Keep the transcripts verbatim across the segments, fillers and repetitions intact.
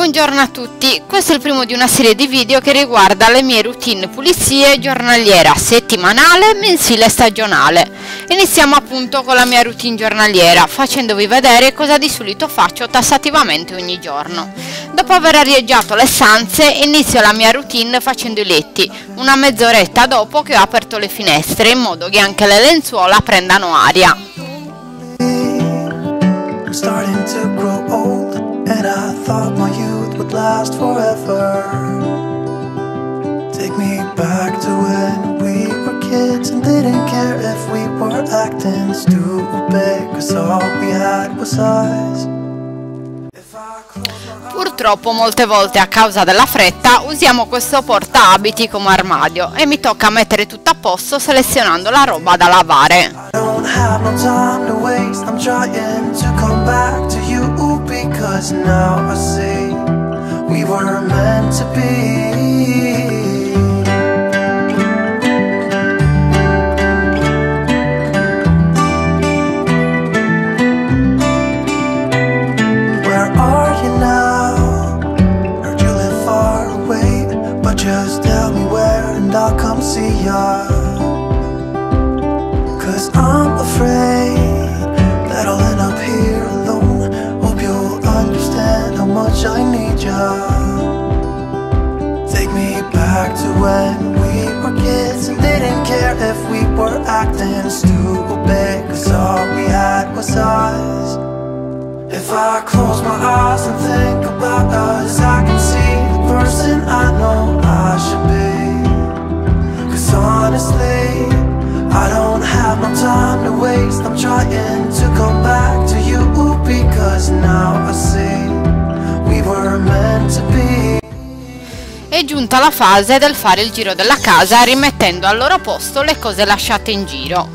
Buongiorno a tutti, questo è il primo di una serie di video che riguarda le mie routine pulizie giornaliera, settimanale, mensile e stagionale. Iniziamo appunto con la mia routine giornaliera, facendovi vedere cosa di solito faccio tassativamente ogni giorno. Dopo aver arieggiato le stanze, inizio la mia routine facendo i letti, una mezz'oretta dopo che ho aperto le finestre, in modo che anche le lenzuola prendano aria. And I thought my youth would last forever. Take me back to when we were kids and didn't care if we were acting stupid, 'cause all we had was eyes. Purtroppo molte volte a causa della fretta usiamo questo portaabiti come armadio e mi tocca mettere tutto a posto selezionando la roba da lavare. I don't have no time to waste, I'm trying to come back to you, because now I see we were meant to be. Where are you now? Heard you live far away, but just tell me where and I'll come see ya. 'Cause I'm afraid that I'll end up here alone. Hope you'll understand how much I need ya. Take me back to when we were kids and didn't care if we were acting stupid, 'cause all we had was eyes. If I close my eyes and think about us, I can see the person I know I should be. 'Cause honestly, I don't have no time to waste, I'm trying to come back to you, because now I see we were meant to be. È giunta la fase del fare il giro della casa rimettendo al loro posto le cose lasciate in giro.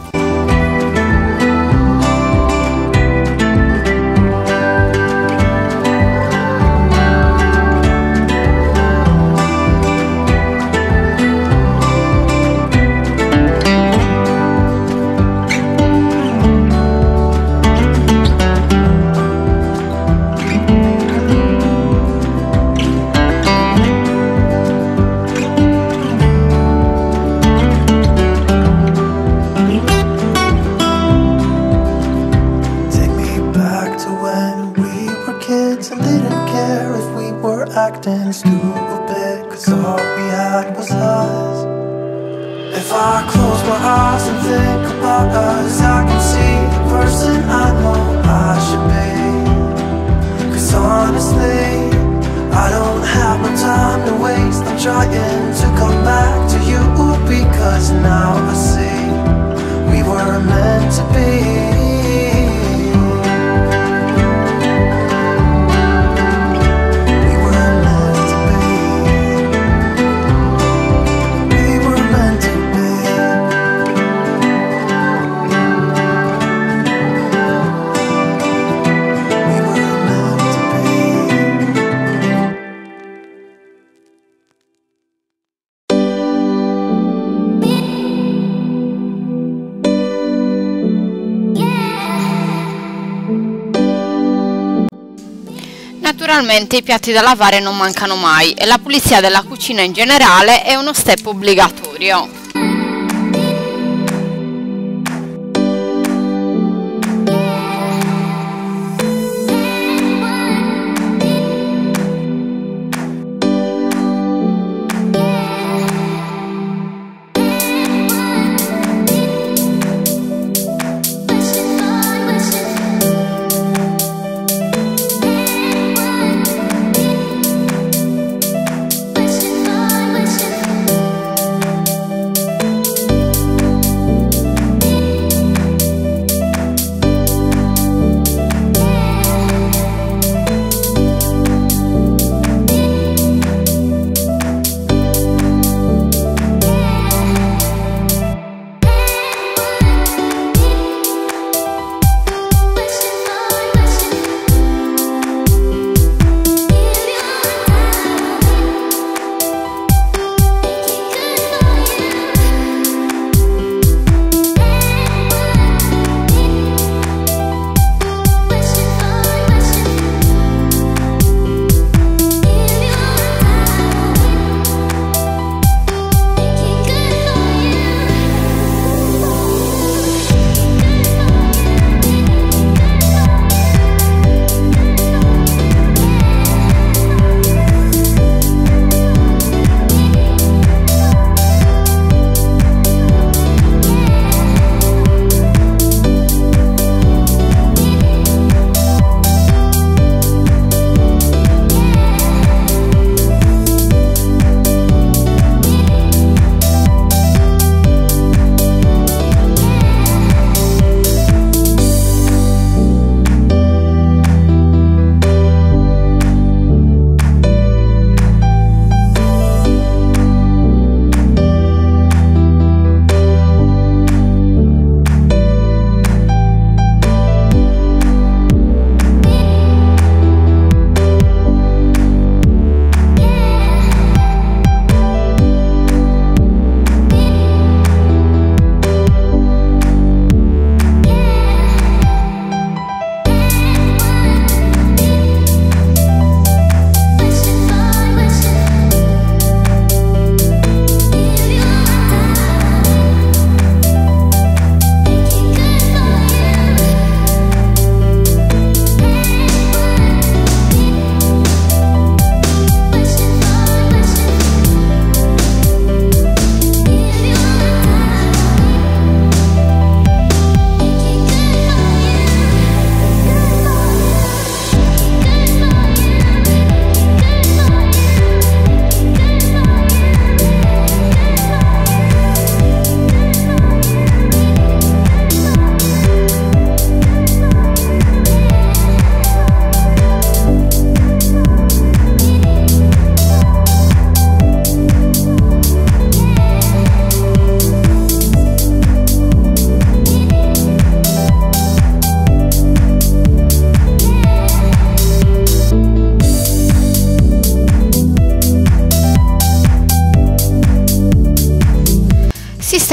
Acting stupid, 'cause all we had was us. If I close my eyes and think about us, I can see the person I know I should be. 'Cause honestly, I don't have no time to waste, I'm trying to come back to you, because now I see we were meant to be. Naturalmente i piatti da lavare non mancano mai e la pulizia della cucina in generale è uno step obbligatorio.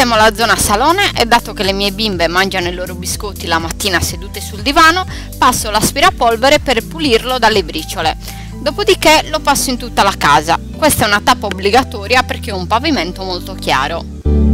Sistemo la zona salone e dato che le mie bimbe mangiano i loro biscotti la mattina sedute sul divano, passo l'aspirapolvere per pulirlo dalle briciole. Dopodiché lo passo in tutta la casa. Questa è una tappa obbligatoria perché ho un pavimento molto chiaro.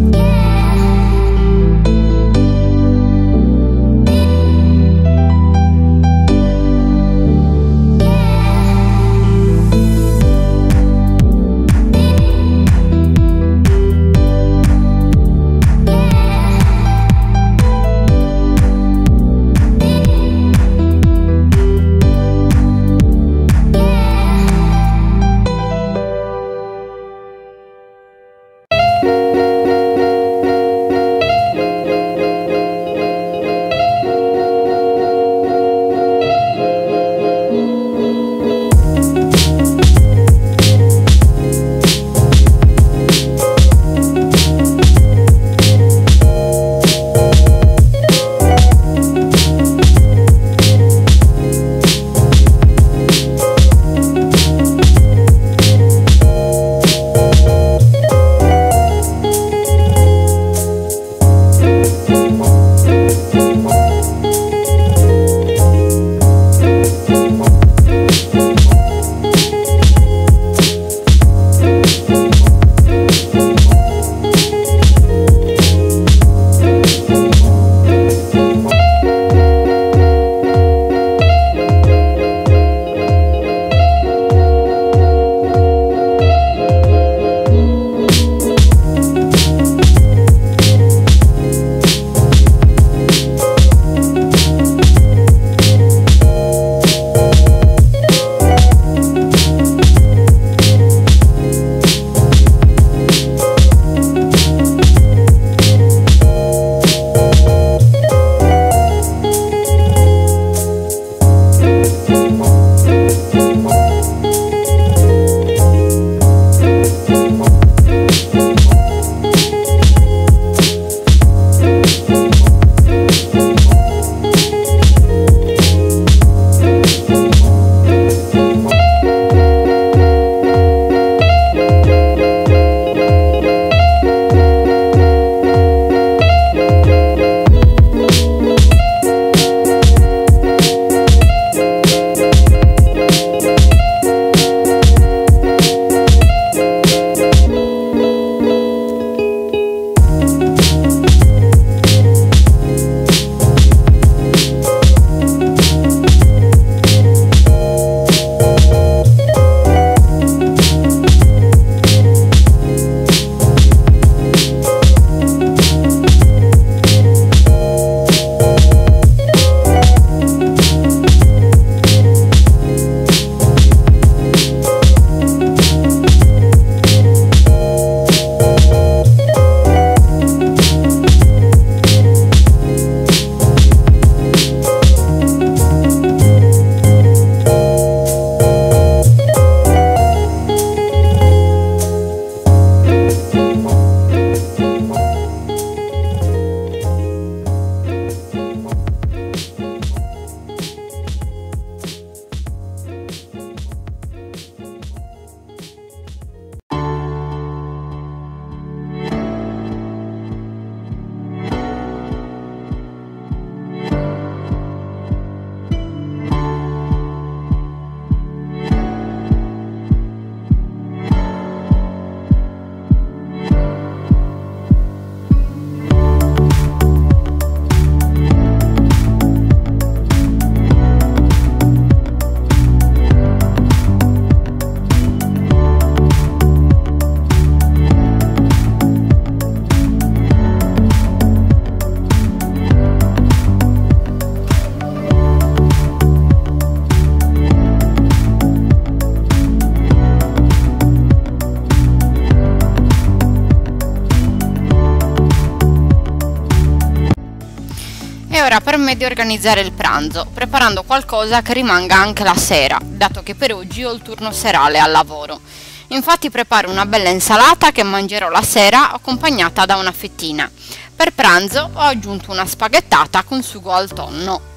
E ora per me di organizzare il pranzo, preparando qualcosa che rimanga anche la sera, dato che per oggi ho il turno serale al lavoro. Infatti preparo una bella insalata che mangerò la sera accompagnata da una fettina. Per pranzo ho aggiunto una spaghettata con sugo al tonno.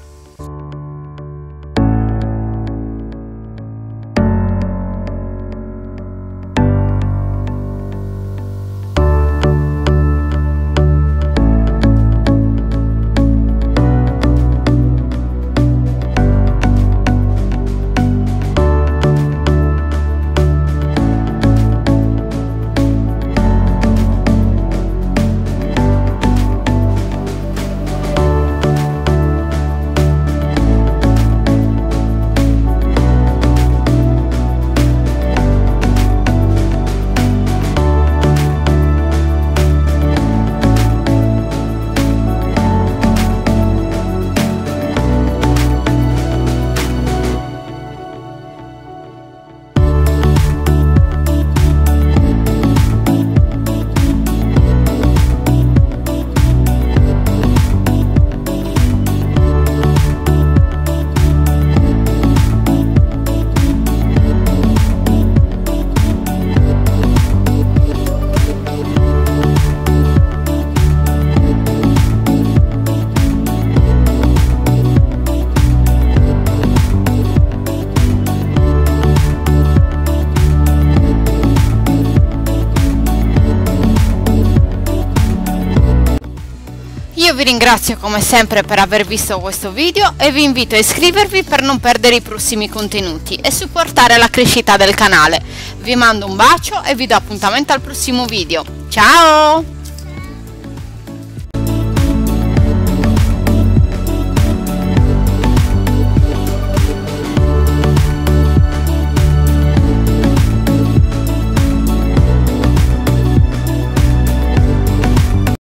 vi ringrazio come sempre per aver visto questo video e vi invito a iscrivervi per non perdere i prossimi contenuti e supportare la crescita del canale. Vi mando un bacio e vi do appuntamento al prossimo video. Ciao!